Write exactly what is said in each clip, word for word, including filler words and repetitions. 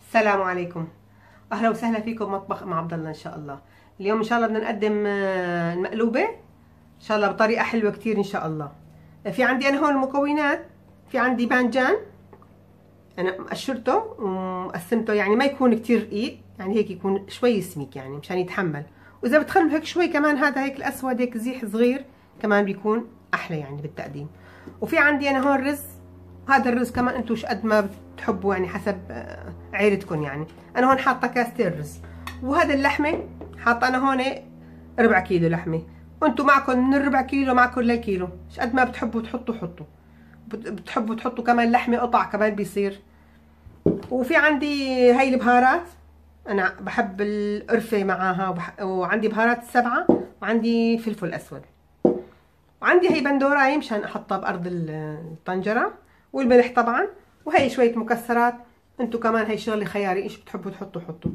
السلام عليكم. اهلا وسهلا فيكم مطبخ ام عبد الله. ان شاء الله اليوم ان شاء الله بدنا نقدم المقلوبه ان شاء الله بطريقه حلوه كتير ان شاء الله. في عندي انا هون المكونات. في عندي باذنجان انا قشرته وقسمته، يعني ما يكون كتير رقيق، يعني هيك يكون شوي سميك يعني مشان يتحمل. واذا بتخلوا هيك شوي كمان هذا هيك الاسود هيك زيح صغير كمان بيكون احلى يعني بالتقديم. وفي عندي انا هون رز. هذا الرز كمان انتم ايش قد ما بتحبوا يعني حسب عيلتكم. يعني انا هون حاطه كاستين رز. وهذا اللحمه حاطه انا هون ربع كيلو لحمه، وانتم معكم من الربع كيلو معكم لكيلو، ايش قد ما بتحبوا تحطوا حطوا. بتحبوا تحطوا كمان لحمه قطع كمان بيصير. وفي عندي هاي البهارات، انا بحب القرفه معاها، وبح... وعندي بهارات السبعه، وعندي فلفل اسود، وعندي هي بندوراي مشان احطها بارض الطنجره، والملح طبعا، وهي شويه مكسرات. انتم كمان هي شغله خياري، ايش بتحبوا تحطوا حطوا.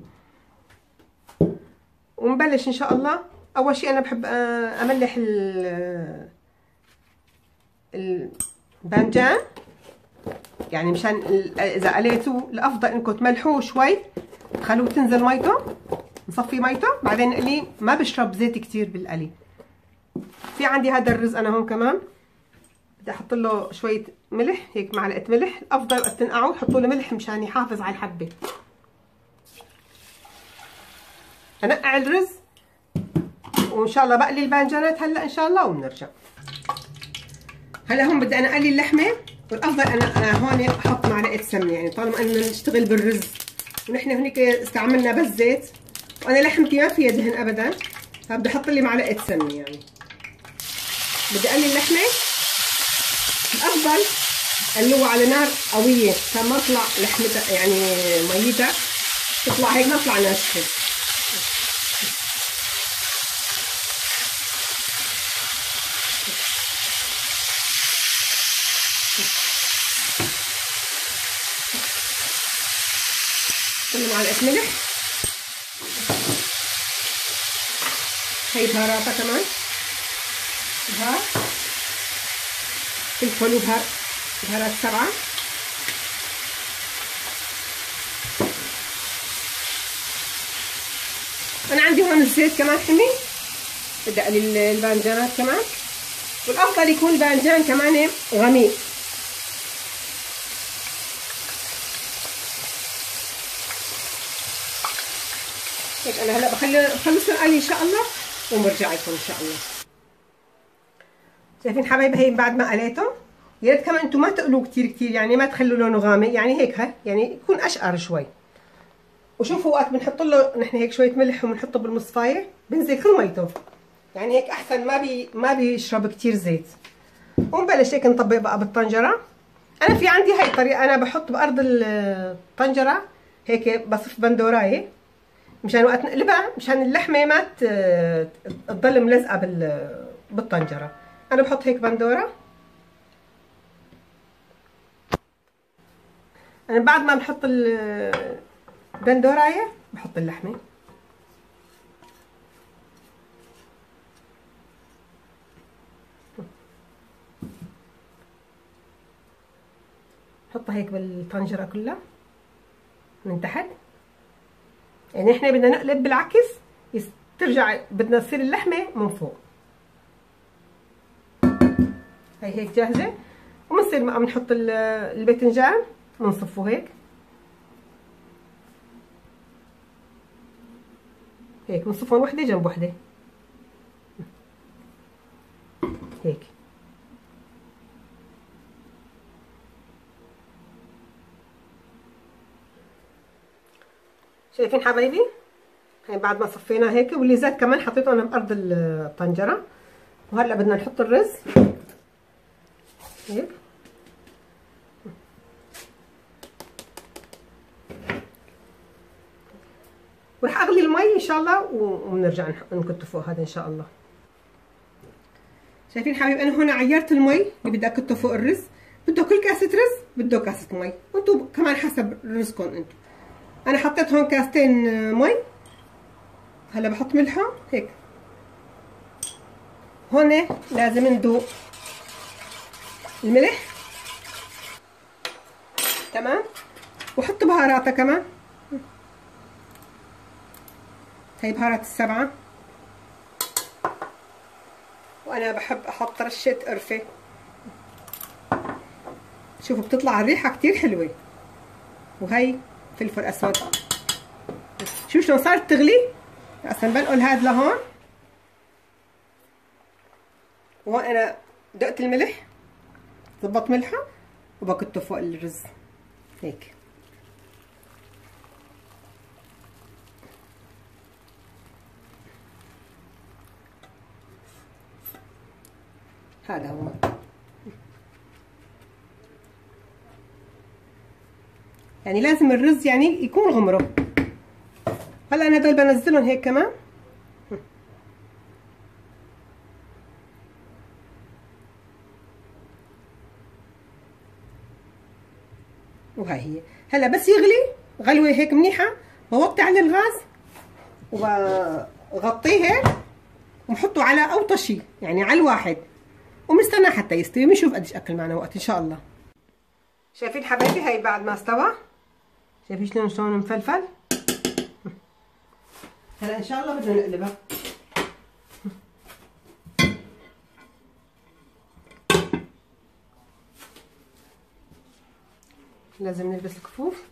ونبلش ان شاء الله. اول شيء انا بحب املح الباذنجان، يعني مشان اذا قليتوه الافضل انكم تملحوه شوي، تخلوه تنزل ميته، نصفي ميته بعدين نقليه. ما بشرب زيت كتير بالقلي. في عندي هذا الرز انا هون كمان بدي احط له شويه ملح، هيك معلقه ملح. الافضل وقت تنقعوا تحطوا له ملح مشان يحافظ على الحبه. انقع الرز وان شاء الله بقلي الباذنجانات هلا ان شاء الله وبنرجع. هلا هون بدي انا اقلي اللحمه، والافضل انا هون احط معلقه سمنه، يعني طالما اننا نشتغل بالرز ونحن هنيك استعملنا بس زيت، وانا لحمتي ما فيها دهن ابدا، فبدي احط لي معلقه سمنه. يعني بدي اقلي اللحمه، الافضل قلوها على نار قويه عشان ما تطلع لحمتها يعني ميتها تطلع هيك ما تطلع ناشفه. كل معلقه ملح. هي بهاراتها كمان، بهار فلفل وبهار بهارات سبعه. انا عندي هون الزيت كمان حمي، بدي اقلي الباذنجانات كمان، والافضل يكون الباذنجان كمان غميق. هيك انا هلا بخلي بخلص القلي ان شاء الله وبرجع لكم ان شاء الله. شايفين حبايبي هي بعد ما قليته، يا ريت كمان انتم ما تقلوه كثير كثير، يعني ما تخلوا لونه غامق، يعني هيك ها يعني يكون اشقر شوي. وشوفوا وقت بنحط له نحن هيك شويه ملح وبنحطه بالمصفايه بنزل كل ميته، يعني هيك احسن ما بي ما بيشرب كثير زيت. ونبلش هيك نطبق بقى بالطنجره. انا في عندي هاي الطريقه، انا بحط بارض الطنجره هيك بصف بندورايه مشان وقت نقلبها مشان اللحمه ما تضل ملزقه بالطنجره. انا بحط هيك بندوره. انا بعد ما بحط البندورايه بحط اللحمه. بحطها هيك بالطنجره كلها من تحت، يعني احنا بدنا نقلب بالعكس ترجع بدنا تصير اللحمه من فوق. هي هيك جاهزه. وبنصير بقى بنحط الباذنجان بنصفه هيك هيك بنصفهم وحده جنب وحده هيك. شايفين حبايبي هي بعد ما صفينا هيك، واللي زاد كمان حطيته انا بارض الطنجره. وهلا بدنا نحط الرز هيك. ورح اغلي المي ان شاء الله وبنرجع نكته فوق هذا ان شاء الله. شايفين حبايبي انا هون عيرت المي اللي بدي اكته فوق الرز. بده كل كاسه رز بده كاسه مي، وانتم كمان حسب رزقكم انتم. انا حطيت هون كاستين مي. هلا بحط ملحه هيك. هون لازم ندوق الملح تمام، وحط بهاراتها كمان هي بهارات السبعة، وانا بحب احط رشة قرفة. شوفوا بتطلع الريحة كتير حلوة. وهي فلفل اسود. شوف شلون صارت تغلي. اصلا بنقل هاد لهون. وهون انا دقت الملح، ضبط ملحه وبكته فوق الرز هيك. هذا هو. يعني لازم الرز يعني يكون غمره. هلا انا هدول بنزلهم هيك كمان. وهي هي. هلا بس يغلي غلوه هيك منيحه بوطي على الغاز وبغطيه هيك وبحطه على اوطى شيء، يعني على الواحد، وبنستنى حتى يستوي. بنشوف قديش اكل معنا وقت ان شاء الله. شايفين حبايبي هي بعد ما استوى؟ شايفين شلون شلون مفلفل؟ هلا ان شاء الله بدنا نقلبها. لازم نلبس الكفوف.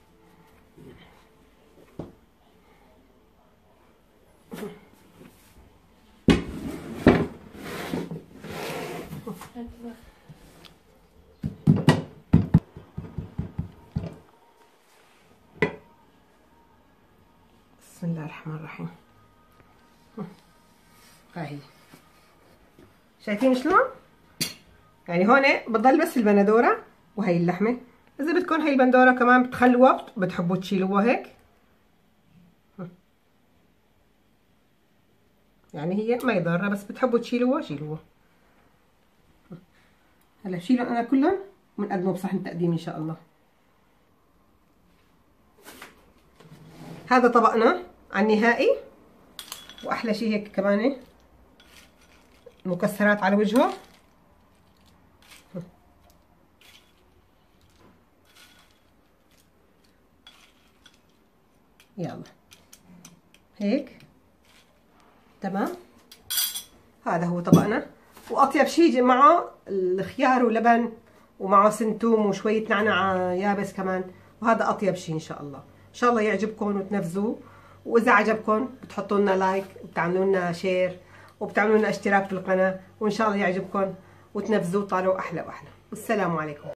بسم الله الرحمن الرحيم. هاي شايفين شلون؟ يعني هون بتضل بس البندوره وهي اللحمه. اذا بدكم هي البندوره كمان بتخلوها، بتحبوا تشيلوها هيك، يعني هي ما يضرها، بس بتحبوا تشيلوها شيلوها. هلا شيلهم انا كلهم ونقدمه بصحن تقديم ان شاء الله. هذا طبقنا على النهائي، واحلى شيء هيك كمان مكسرات على وجهه. يلا هيك تمام. هذا هو طبقنا، واطيب شيء معه الخيار ولبن ومعه سنتوم وشويه نعناع يابس كمان، وهذا اطيب شيء ان شاء الله. ان شاء الله يعجبكم وتنفذوه، واذا عجبكم بتحطوا لنا لايك وبتعملوا لنا شير وبتعملوا لنا اشتراك في القناه، وان شاء الله يعجبكم وتنفذوه وطلعوا احلى واحلى. والسلام عليكم.